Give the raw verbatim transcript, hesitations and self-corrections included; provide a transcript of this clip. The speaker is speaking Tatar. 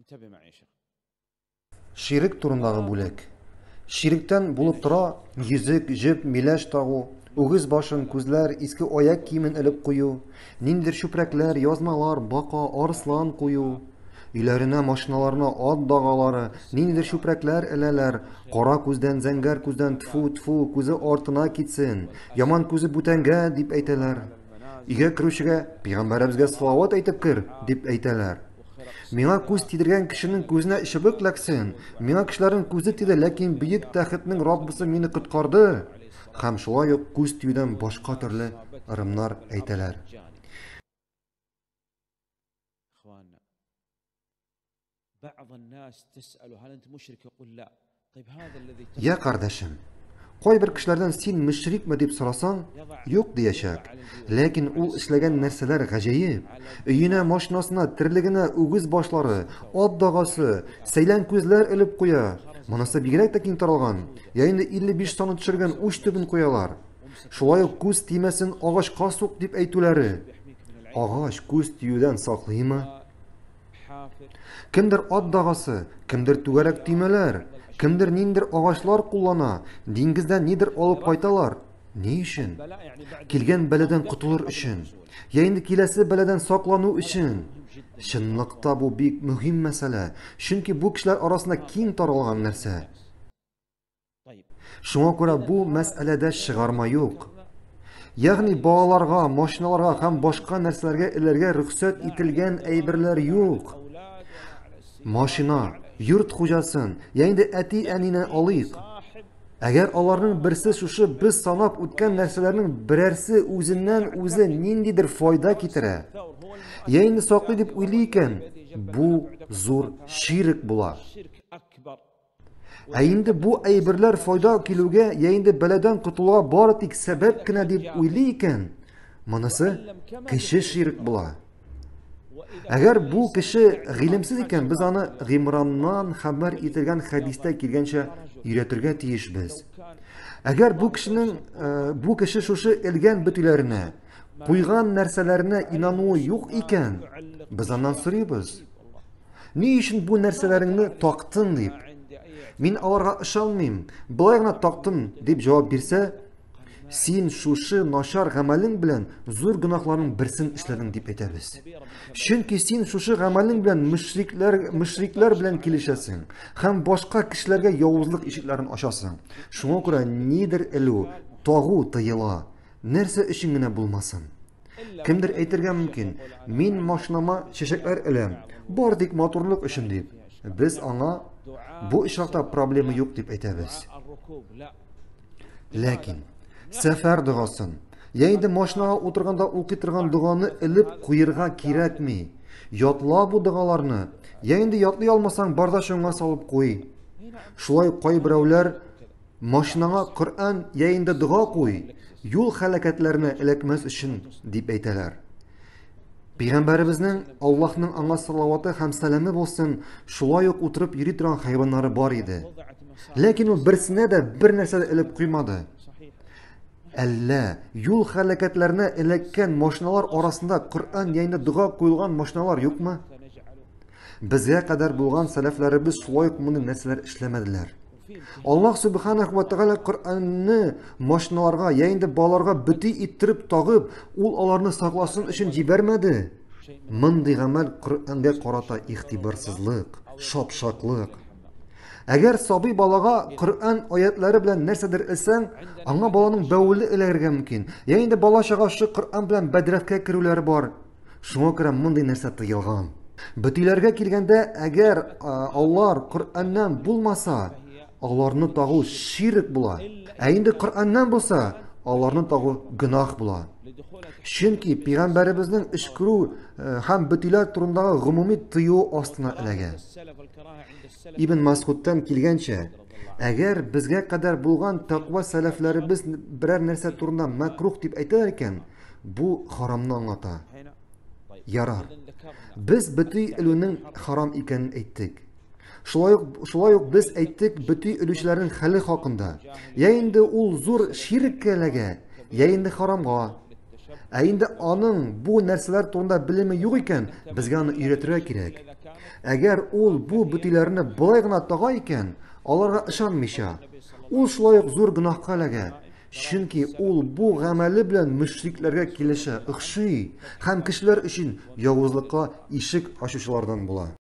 Şirk турындагы бүлек. Şirктән булып тора йөзек, җеп, миләш тагу, угыз башын, күзләр, иске аяк киемен элеп кую, ниндер чүпрәкләр, язмалар, бака, арыслан кую, өйләренә, машиналарына ат дагалары, ниндер чүпрәкләр эләләр, кара күздән, зәңгәр күздән, тфу-тфу, күзе артына китсен, яман күзе бүтәнгә дип әйтәләр. Өйгә керүчегә Пәйгамбәребезгә салават әйтеп кер дип әйтәләр. Миңа күз тидергән кешенең күзенә чыбык ләксен, миңа кешеләрнең күзе тиде, ләкин бөек тәхетнең Раббысы мине коткарды. Һәм шулай ук күз тиюдән башка төрле ырымнар әйтәләр. Я кардәшем, кайбер кешеләрдән син мөшрикме дип сорасаң, юк диячәк. Ләкин ул эшләгән нәрсәләр гаҗәеп. Өенә, машинасына, тирлегенә үгез башлары, ат дагасы, сәйлән күзләр элеп куя. Монысы бигрәк тә киң таралган. Я инде илле биш саны төшергән уч төбен куялар. Шулай ук күз тимәсен агачка сук дип әйтүләре. Агач күз тиюдән саклыймы? Кемдер ат дагасы, кемдер түгәрәк тимәләр, кемдер ниндер агачлар куллана, диңгездән нидер алып кайталар. Ни өчен? Килгән бәладән котылыр өчен. Я инде киләсе бәладән саклану өчен. Чынлыкта бу бик мөһим мәсьәлә, чөнки бу кешеләр арасында киң таралган нәрсә. Шуңа күрә бу мәсьәләдә чыгарма юк. Ягъни балаларга, машиналарга һәм башка нәрсәләргә эләргә рөхсәт ителгән әйберләр юк. Машина, йорт хуҗасын, я инде әти-әнине алыйк. Әгәр аларның берсе шушы без санап үткән нәрсәләрнең берәрсе үзеннән үзе ниндидер файда китерә, я инде саклый дип уйлый икән, бу зур ширк була. Ә инде бу әйберләр файда килүгә, я инде бәладән котылуга бары тик сәбәп кенә дип уйлый икән, монысы кеше ширк була. Әгәр бу кеше гыйлемсез икән, без аны Гимраннан хәбәр ителгән хәдистә килгәнчә өйрәтергә тиешбез. Әгәр бу кешенең бу кеше шушы элгән бөтүләренә, куйган нәрсәләренә инануы юк икән, без аннан сорыйбыз. Ни өчен бу нәрсәләреңне тактың дип? Мин аларга ышанмыйм, былай гына тактым дип җавап бирсә, син шушы начар гамәлең белән зур гөнаһларның берсен эшләдең дип әйтәбез. Чөнки син шушы гамәлең белән мөшрикләр мөшрикләр белән килешәсең һәм башка кешеләргә явызлык ишекләрен ачасың. Шуңа күрә нидер элү, тагу тыела. Нәрсә өчен генә булмасын. Кемдер әйтергә мөмкин, мин машинама чәчәкләр эләм, бар тик матурлык өчен дип. Без аңа бу очракта проблема юк дип әйтәбез. Ләкин сәфәр дугасын, я инде машинага утырганда укый торган дуганы элеп куерга кирәкми. Ятла бу дугаларны. Я инде ятлый алмасаң, барда шуңа салып куй. Шулай кайберәүләр машинага Коръән, я инде дуга куй, юл хәлакәтләренә эләкмәс өчен дип әйтәләр. Пәйгамбәребезнең, Аллаһның аңа салаваты һәм сәламе булсын, шулай ук утырып йөри торган хайваннары бар иде. Ләкин ул берсенә дә бер нәрсә дә элеп куймады. Әллә юл хәлакәтләренә эләккән машиналар арасында Коръән, яңа дуга куелган машиналар юкмы? Безгә кадәр булган сәләфләребез шулай ук моны нәрсәләр эшләмәделәр. Аллаһ Субханаху ва Тәгалә Коръәнне машиналарга, яңа балаларга бөти иттереп тагып, ул аларны сакласын өчен җибәрмәде. Мондый гамәл Коръәнгә карата игътибарсызлык, шапшаклык. Әгәр сабый балага Коръән аятлары белән нәрсәдер элсәң, аңа баланың бәүле эләргә мөмкин. Я инде бала чагашы Коръән белән бәдрәфкә керүләре бар. Шуңа күрә мондый нәрсә тыелган. Бөтиләргә килгәндә, әгәр алар Коръәннән булмаса, аларны тагу ширк була. Ә инде Коръәннән булса, аларны тагу гөнаһ була. Чөнки Пәйгамбәребезнең эшкерү һәм бөтиләр турындагы гомуми тыю астына эләгән. Ибн Масгудтан килгәнчә, әгәр безгә кадәр булган тақва сәләфләребез берәр нәрсә турында макрух дип әйтәләр икән, бу харамны аңлата. Ярар. Без бөти элүнең харам икәнен әйттек. Шулай ук шулай ук без әйттек бөти элүчеләрнең хәле хакында. Я инде ул зур ширккә эләгә, я инде харамга. Ә инде аның бу нәрсәләр турында белеме юк икән, безгә аны өйрәтергә кирәк. Әгәр ул бу бүтиләрне болай гына тага икән, аларга ышанмыйча, ул шулай ук зур гөнаһка эләгә. Чөнки ул бу гамәле белән мөшрикләргә килешә, охшый һәм кешеләр өчен явызлыкка ишек ачучылардан була.